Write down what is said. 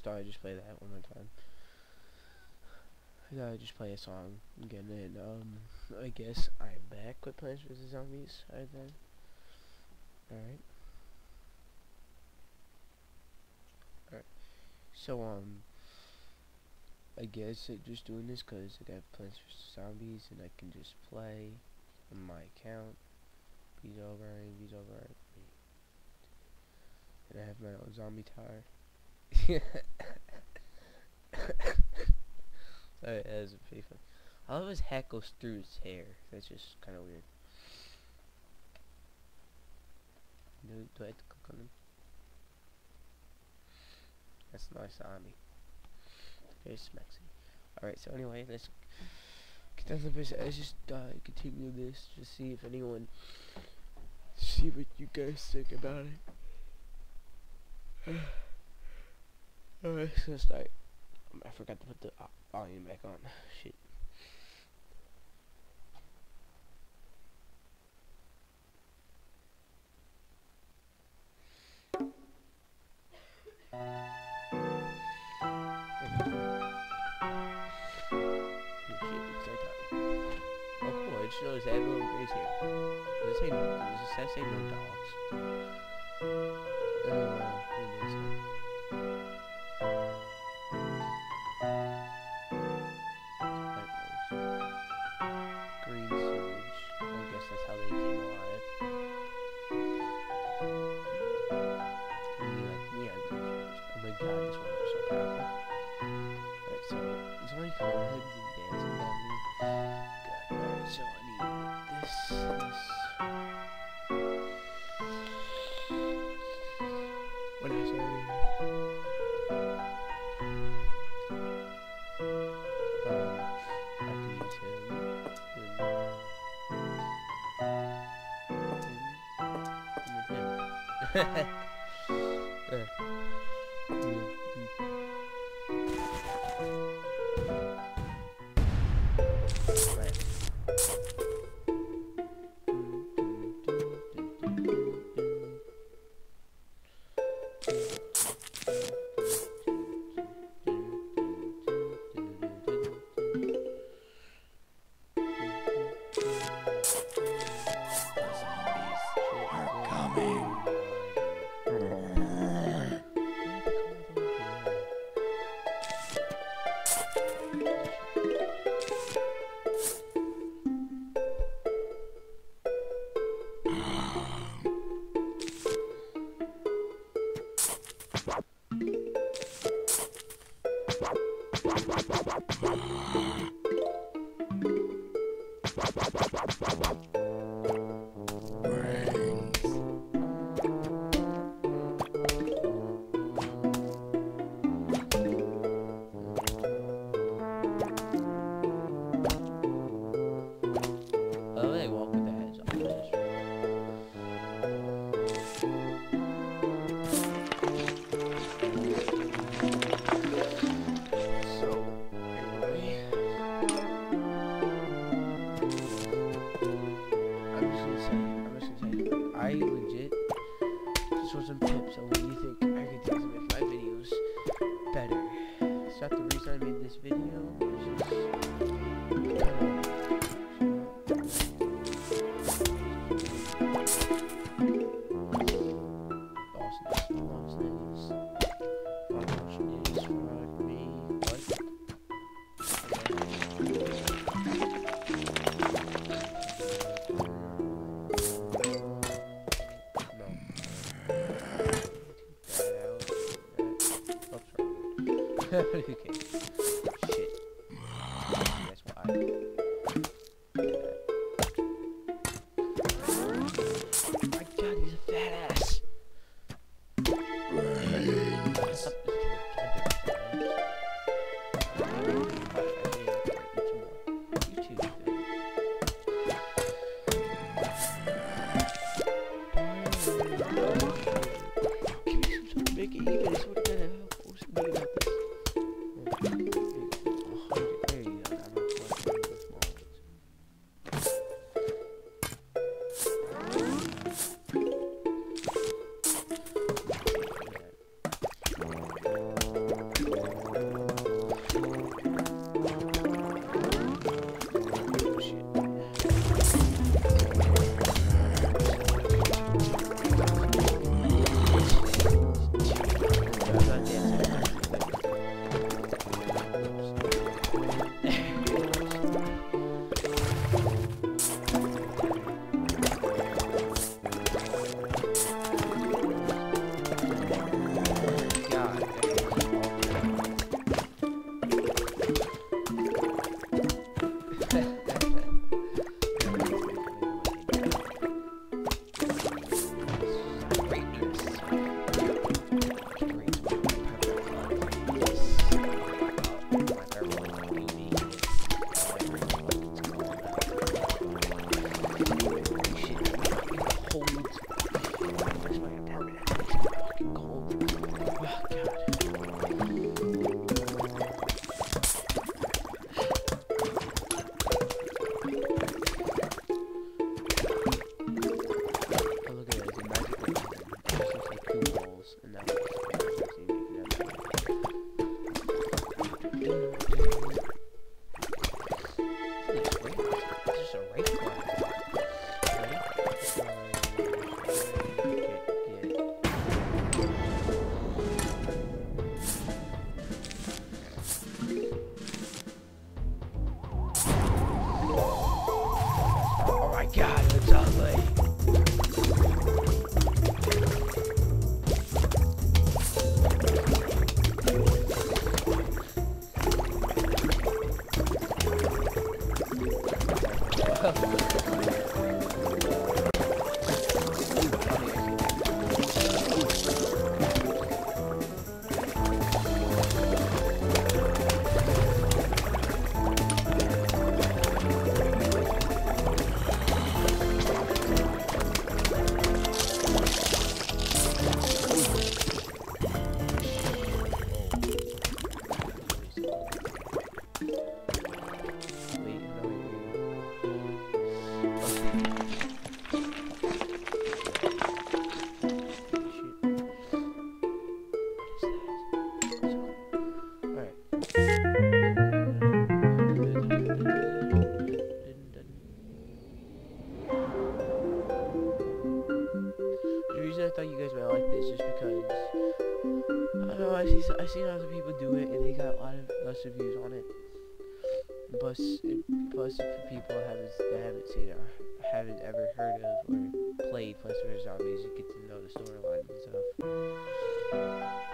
thought I'd just play that one more time. I thought I'd just play a song again, and I guess I'm back with Plants vs Zombies. Alright then. Alright. So I guess I'm just doing this because I got Plants vs Zombies, and I can just play on my account. Beat over, and I have my own zombie tower. Sorry, that was pretty fun. I love his hat goes through his hair. That's just kind of weird. Do I have to click on him? That's a nice zombie. Very smexy. Alright, so anyway, let's get down to the business. Let's just continue this. Just see if anyone, see what you guys think about it. Alright, so let's start. I forgot to put the volume back on. Shit. I just noticed I have a little grays here. Does that say no dogs? Green sewage. I guess that's how they came alive. Oh my god, this one was so powerful. Alright, so there's only 4 heads and dancing on me. God, alright, so I need this. What else do I need? I can use him. I legit just want some tips on what do you think I could do to make my videos better. It's not the reason I made this video. It's just I thought you guys might like this, just because I don't know. I seen other people do it, and they got a lot of less reviews on it. Plus, for people that haven't seen it, or haven't ever heard of or played Plants vs Zombies, you get to know the storyline and stuff.